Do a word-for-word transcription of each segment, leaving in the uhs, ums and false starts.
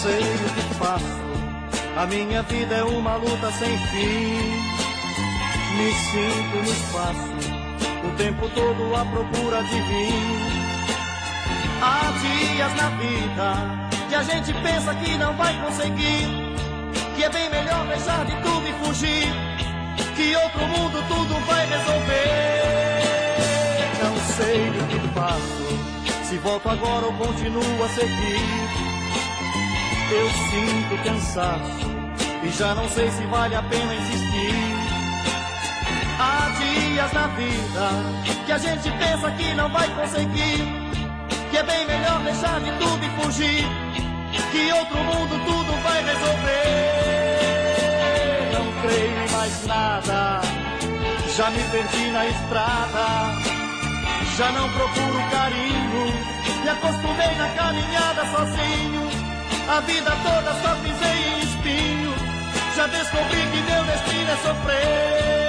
sei o que faço, a minha vida é uma luta sem fim. Me sinto no espaço, o tempo todo à procura de mim. Há dias na vida que a gente pensa que não vai conseguir, que é bem melhor deixar de tudo e fugir, que outro mundo tudo vai resolver. Não sei o que faço, se volto agora ou continuo a seguir. Eu sinto cansaço e já não sei se vale a pena insistir. Há dias na vida que a gente pensa que não vai conseguir, que é bem melhor deixar de tudo e fugir, que outro mundo tudo vai resolver. Não creio em mais nada, já me perdi na estrada, já não procuro carinho, me acostumei na caminhada sozinho. A vida toda só pisei em espinho, já descobri que meu destino é sofrer.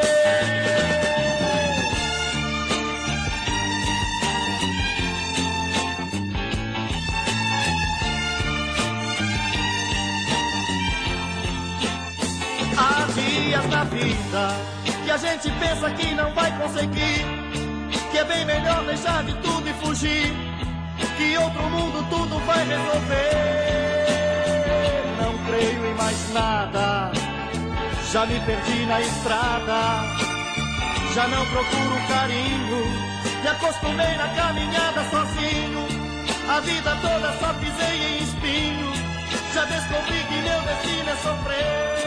Há dias na vida que a gente pensa que não vai conseguir, que é bem melhor deixar de tudo e fugir, que outro mundo tudo vai resolver. Não creio em mais nada, já me perdi na estrada, já não procuro carinho, me acostumei na caminhada sozinho. A vida toda só pisei em espinho, já descobri que meu destino é sofrer.